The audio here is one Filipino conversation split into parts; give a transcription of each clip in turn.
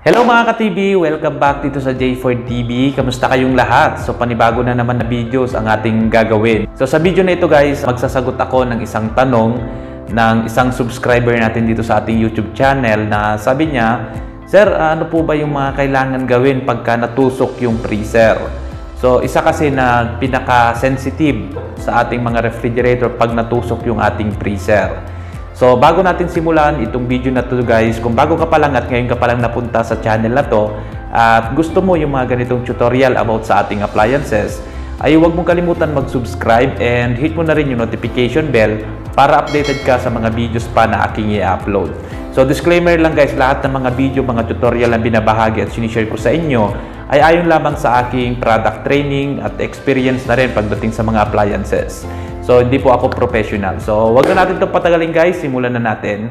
Hello mga ka-TV! Welcome back dito sa J4TV. Kamusta kayong lahat? So panibago na naman na videos ang ating gagawin. So sa video na ito guys, magsasagot ako ng isang tanong ng isang subscriber natin dito sa ating YouTube channel na sabi niya, Sir, ano po ba yung mga kailangan gawin pagka natusok yung freezer? So isa kasi na pinaka-sensitive sa ating mga refrigerator pag natusok yung ating freezer. So, bago natin simulan itong video na to guys, kung bago ka pa lang at ngayon ka pa lang napunta sa channel na to at gusto mo yung mga ganitong tutorial about sa ating appliances, ay huwag mong kalimutan mag-subscribe and hit mo na rin yung notification bell para updated ka sa mga videos pa na aking i-upload. So, disclaimer lang guys, lahat ng mga video, mga tutorial na binabahagi at sinishare ko sa inyo ay ayon lamang sa aking product training at experience na rin pagdating sa mga appliances. So, hindi po ako professional. So, wag na natin itong patagalin guys. Simulan na natin.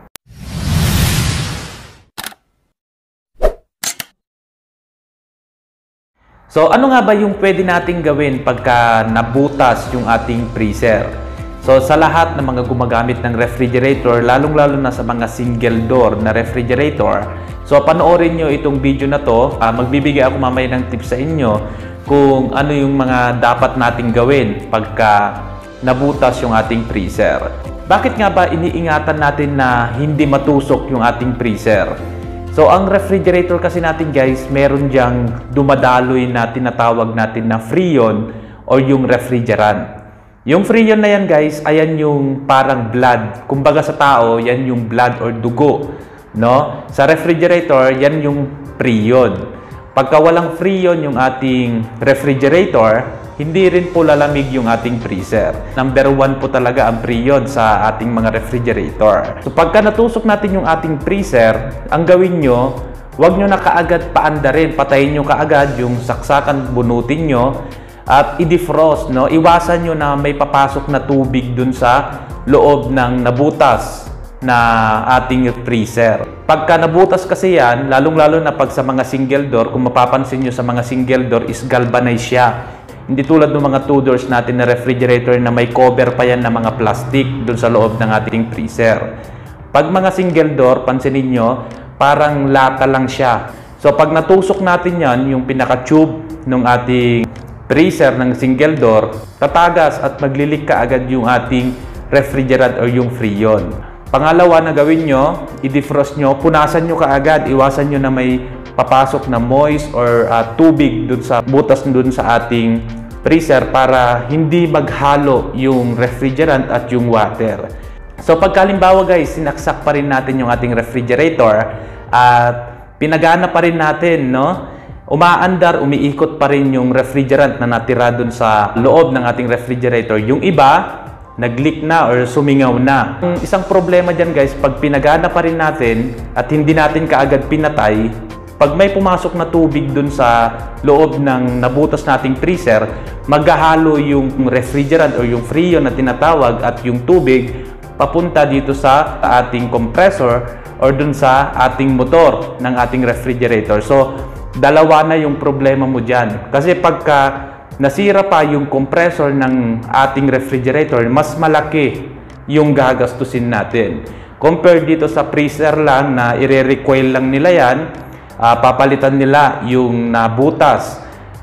So, ano nga ba yung pwede nating gawin pagka nabutas yung ating freezer? So, sa lahat ng mga gumagamit ng refrigerator, lalong-lalo na sa mga single door na refrigerator, so panoorin nyo itong video na to. Magbibigay ako mamaya ng tips sa inyo kung ano yung mga dapat nating gawin pagka nabutas yung ating freezer. Bakit nga ba iniingatan natin na hindi matusok yung ating freezer? So, ang refrigerator kasi natin guys, meron diyang dumadaloy na tinatawag natin na freon o yung refrigerant. Yung freon na yan guys, ayan yung parang blood. Kumbaga sa tao, yan yung blood or dugo. No? Sa refrigerator, yan yung freon. Pagka walang freon yung ating refrigerator, hindi rin po lalamig yung ating freezer. Number 1 po talaga ang freon sa ating mga refrigerator. So pagka natusok natin yung ating freezer, ang gawin nyo, huwag nyo na kaagad paandarin. Patayin nyo kaagad yung saksakan, bunutin nyo at i-defrost. No? Iwasan nyo na may papasok na tubig dun sa loob ng nabutas na ating freezer. Pagka nabutas kasi yan, lalong-lalo na pag sa mga single door, kung mapapansin nyo sa mga single door is galvanized siya. Hindi tulad ng mga 2 doors natin na refrigerator na may cover pa yan na mga plastic dun sa loob ng ating freezer. Pag mga single door, pansinin nyo, parang lata lang siya. So pag natusok natin yan, yung pinaka-tube ng ating freezer ng single door, tatagas at maglilik ka agad yung ating refrigerant o yung freon. Pangalawa na gawin nyo, i-defrost nyo, punasan nyo kaagad, iwasan nyo na may papasok na moist or tubig dun sa butas dun sa ating freezer para hindi maghalo yung refrigerant at yung water. So pagkalimbawa guys, sinaksak pa rin natin yung ating refrigerator at pinagana pa rin natin, no? Umaandar, umiikot pa rin yung refrigerant na natira dun sa loob ng ating refrigerator. Yung iba, nag-leak na or sumingaw na. Isang problema dyan guys, pag pinagana pa rin natin at hindi natin kaagad pinatay, pag may pumasok na tubig dun sa loob ng nabutas nating freezer, maghahalo yung refrigerant o yung freon na tinatawag at yung tubig papunta dito sa ating compressor or dun sa ating motor ng ating refrigerator. So, dalawa na yung problema mo dyan. Kasi pagka nasira pa yung compressor ng ating refrigerator, mas malaki yung gagastusin natin. Compare dito sa freezer lang na i-recoil lang nila yan, papalitan nila yung nabutas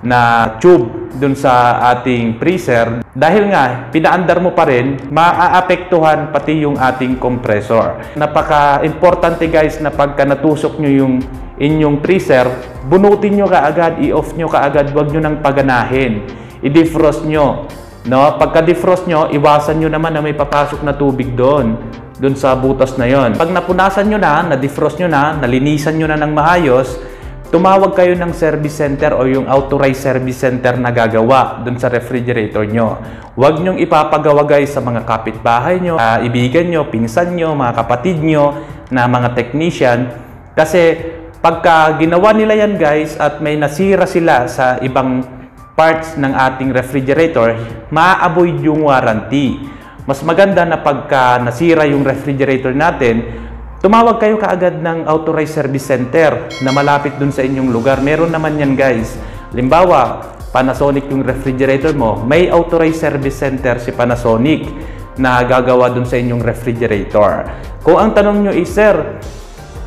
na tube dun sa ating freezer. Dahil nga, pinaandar mo pa rin, maaapektuhan pati yung ating compressor. Napaka-importante guys na pagka natusok nyo yung inyong freezer, bunutin nyo kaagad, i-off nyo kaagad, huwag nyo nang paganahin. I-defrost nyo. No? Pagka-defrost nyo, iwasan nyo naman na may papasok na tubig doon sa butas na yon. Pag napunasan nyo na, na-defrost nyo na, nalinisan nyo na ng maayos, tumawag kayo ng service center o yung authorized service center na gagawa doon sa refrigerator nyo. Huwag nyong ipapagawa guys sa mga kapitbahay nyo, ibigan nyo, pinsan nyo, mga kapatid nyo na mga technician. Kasi pagka ginawa nila yan guys at may nasira sila sa ibang parts ng ating refrigerator, maa-avoid yung warranty. Mas maganda na pagka nasira yung refrigerator natin, tumawag kayo kaagad ng authorized service center na malapit dun sa inyong lugar. Meron naman yan guys. Limbawa, Panasonic yung refrigerator mo, may authorized service center si Panasonic na gagawa dun sa inyong refrigerator. Kung ang tanong nyo is, Sir,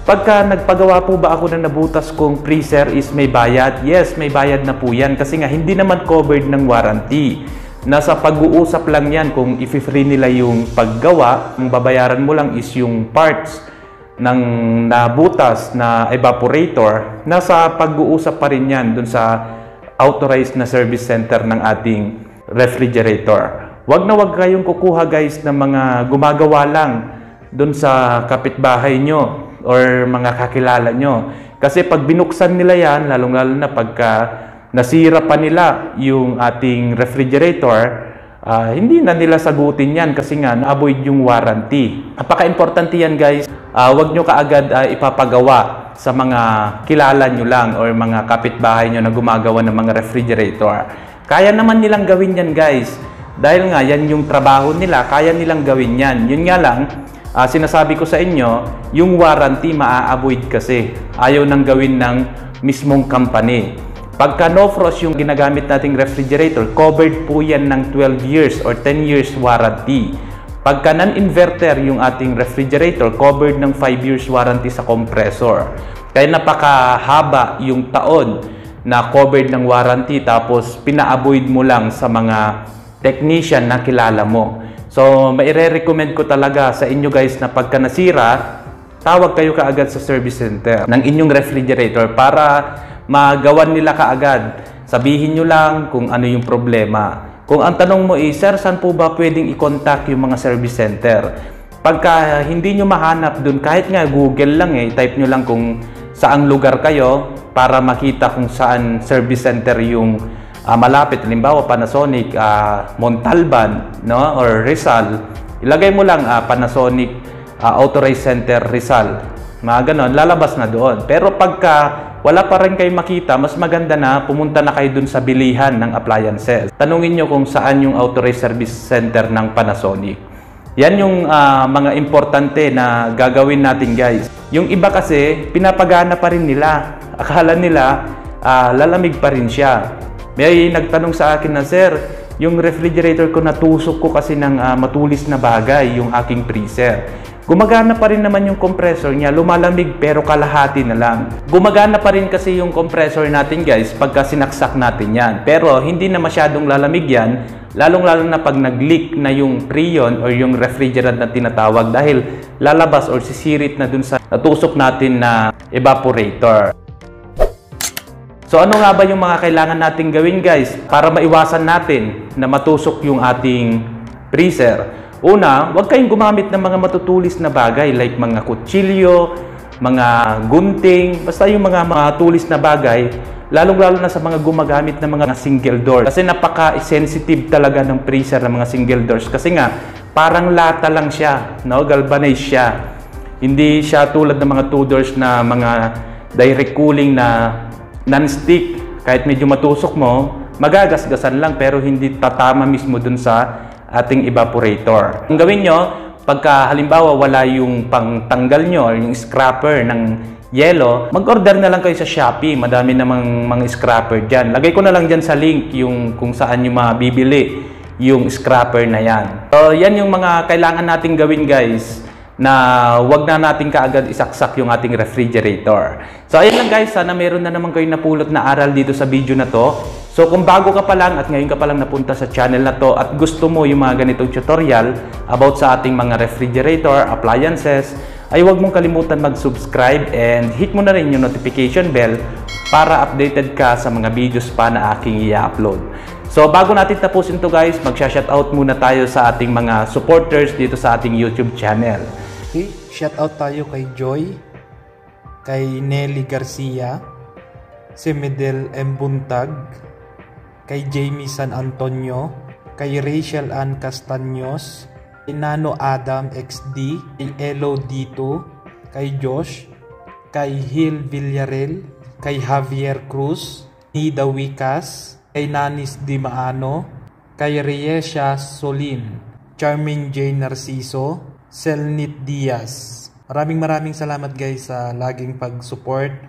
Pagka nagpagawa po ba ako ng nabutas kong freezer is may bayad? Yes, may bayad na po yan kasi nga hindi naman covered ng warranty. Nasa pag-uusap lang yan kung i-free nila yung paggawa. Ang babayaran mo lang is yung parts ng nabutas na evaporator. Nasa pag-uusap pa rin yan dun sa authorized na service center ng ating refrigerator. Wag na wag kayong kukuha guys ng mga gumagawa lang dun sa kapitbahay nyo or mga kakilala nyo. Kasi pag binuksan nila yan, lalong-lalo na pagka nasira pa nila yung ating refrigerator, hindi na nila sagutin yan kasi nga na-avoid yung warranty. Napaka-importante yan guys. Huwag nyo kaagad ipapagawa sa mga kilala nyo lang or mga kapitbahay nyo na gumagawa ng mga refrigerator. Kaya naman nilang gawin yan guys. Dahil nga yan yung trabaho nila, kaya nilang gawin yan. Yun nga lang, sinasabi ko sa inyo, yung warranty maa-avoid kasi. Ayaw nang gawin ng mismong company. Pagka no-frost yung ginagamit nating refrigerator, covered po yan ng 12 years or 10 years warranty. Pagka non-inverter yung ating refrigerator, covered ng 5 years warranty sa compressor. Kaya napakahaba yung taon na covered ng warranty tapos pina-avoid mo lang sa mga technician na kilala mo. So, maire-recommend ko talaga sa inyo guys na pagka nasira, tawag kayo kaagad sa service center ng inyong refrigerator para magawan nila kaagad. Sabihin nyo lang kung ano yung problema. Kung ang tanong mo is, sir, saan po ba pwedeng i-contact yung mga service center? Pagka hindi nyo mahanap dun, kahit nga Google lang type nyo lang kung saang lugar kayo para makita kung saan service center yung malapit. Halimbawa, Panasonic, Montalban, no? Or Rizal. Ilagay mo lang Panasonic Authorized Center Rizal. Mga ganon, lalabas na doon. Pero pagka wala pa rin kayo makita, mas maganda na pumunta na kayo dun sa bilihan ng appliances. Tanungin nyo kung saan yung Authorized Service Center ng Panasonic. Yan yung mga importante na gagawin natin guys. Yung iba kasi, pinapagana pa rin nila. Akala nila, lalamig pa rin siya. May nagtanong sa akin na, sir, yung refrigerator ko natusok ko kasi ng matulis na bagay, yung aking freezer. Gumagana pa rin naman yung compressor niya, lumalamig pero kalahati na lang. Gumagana pa rin kasi yung compressor natin guys pagka sinaksak natin yan. Pero hindi na masyadong lalamig yan, lalong-lalo na pag nag-leak na yung freon or yung refrigerant na tinatawag dahil lalabas or sisirit na dun sa natusok natin na evaporator. So ano nga ba yung mga kailangan natin gawin guys para maiwasan natin na matusok yung ating freezer? Una, huwag kayong gumamit ng mga matutulis na bagay like mga kutsilyo, mga gunting, basta yung mga matutulis na bagay, lalong-lalo na sa mga gumagamit ng mga single door. Kasi napaka-sensitive talaga ng freezer ng mga single doors kasi nga parang lata lang siya, no? Galvanized siya. Hindi siya tulad ng mga two doors na mga direct cooling na non-stick. Kahit medyo matusok mo, magagasgasan lang pero hindi tatama mismo dun sa ating evaporator. Ang gawin nyo, pagka halimbawa wala yung pangtanggal nyo or yung scraper ng yelo, mag-order na lang kayo sa Shopee. Madami namang mga scraper dyan. Lagay ko na lang dyan sa link yung kung saan nyo mabibili yung scraper na yan. So, yan yung mga kailangan natin gawin guys na wag na natin kaagad isaksak yung ating refrigerator. So ayun lang guys, sana meron na naman kayong napulot na aral dito sa video na to. So kung bago ka pa lang at ngayon ka pa lang napunta sa channel na to at gusto mo yung mga ganitong tutorial about sa ating mga refrigerator, appliances, ay huwag mong kalimutan mag-subscribe and hit mo na rin yung notification bell para updated ka sa mga videos pa na aking i-upload. So bago natin tapusin to guys, magsha-shoutout muna tayo sa ating mga supporters dito sa ating YouTube channel. Okay, shoutout tayo kay Joy, kay Nelly Garcia, si Medel M. Buntag, kay Jamie San Antonio, kay Rachel Ann Castaños, kay Nano Adam XD, kay Elo Dito, kay Josh, kay Hil Villarreal, kay Javier Cruz, Nida Wicas, kay Nanis Di Maano, kay Riesha Solin, Charming J. Narciso, Selnit Diaz. Maraming salamat guys sa laging pag-support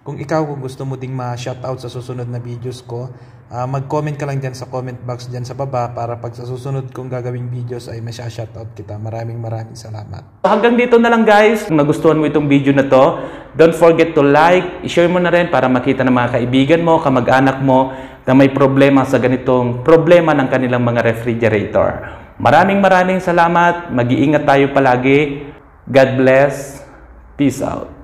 Kung ikaw gusto mo ding ma-shoutout sa susunod na videos ko, mag-comment ka lang dyan sa comment box dyan sa baba para pag sa susunod kong gagawing videos ay masya-shoutout kita. Maraming salamat. Hanggang dito na lang guys. Kung nagustuhan mo itong video na to, don't forget to like, i-share mo na rin para makita ng mga kaibigan mo, kamag-anak mo na may problema sa ganitong problema ng kanilang mga refrigerator. Maraming salamat. Mag-iingat tayo palagi. God bless. Peace out.